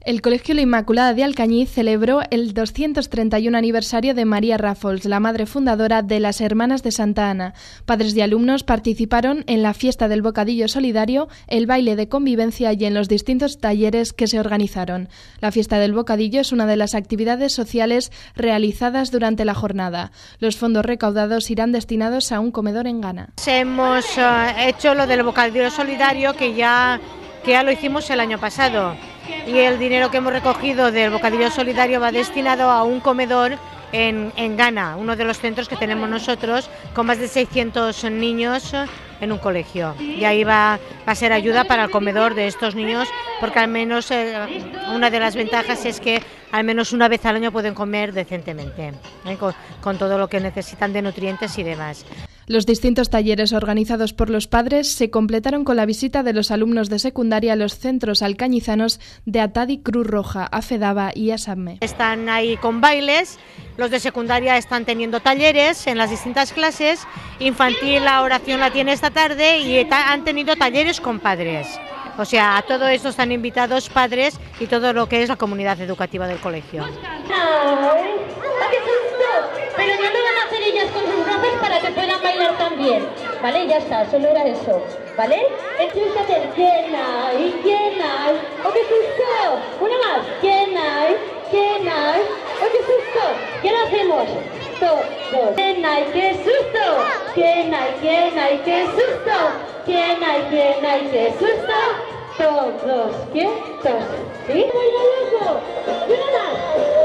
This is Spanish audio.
El Colegio La Inmaculada de Alcañiz celebró el 231 aniversario de María Rafols, la madre fundadora de las Hermanas de Santa Ana. Padres y alumnos participaron en la fiesta del bocadillo solidario, el baile de convivencia y en los distintos talleres que se organizaron. La fiesta del bocadillo es una de las actividades sociales realizadas durante la jornada. Los fondos recaudados irán destinados a un comedor en Ghana. Hemos hecho lo del bocadillo solidario que ya lo hicimos el año pasado. Y el dinero que hemos recogido del bocadillo solidario va destinado a un comedor en Ghana, uno de los centros que tenemos nosotros, con más de 600 niños en un colegio. Y ahí va a ser ayuda para el comedor de estos niños, porque al menos una de las ventajas es que al menos una vez al año pueden comer decentemente, con todo lo que necesitan de nutrientes y demás. Los distintos talleres organizados por los padres se completaron con la visita de los alumnos de secundaria a los centros alcañizanos de Atadi, Cruz Roja, Afedaba y Asamme. Están ahí con bailes, los de secundaria están teniendo talleres en las distintas clases, infantil la oración la tiene esta tarde y han tenido talleres con padres. O sea, a todo esto están invitados padres y todo lo que es la comunidad educativa del colegio. Pero no lo van a hacer ellas con sus brazos para que puedan bailar también, ¿vale? Ya está, solo era eso, ¿vale? Entonces hacer llena y llena, ¡oh qué susto! Una más, llena, ¡oh qué susto! Ya lo hacemos, todos, llena y qué susto, llena y qué susto, llena y qué susto, todos quietos, ¿sí? ¡Baila loco! ¡Una más!